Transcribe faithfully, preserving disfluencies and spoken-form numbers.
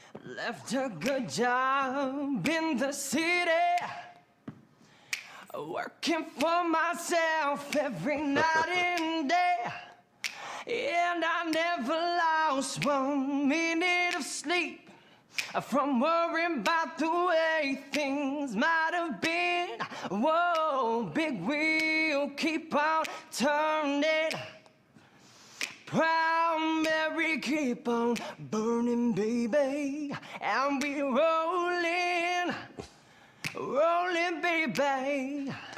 Left a good job in the city, working for myself every night and day. And I never lost one minute of sleep from worrying about the way things might have been. Whoa, big wheel, keep on turning. Proud Mary, keep on burning, baby. And we rolling, rolling, baby.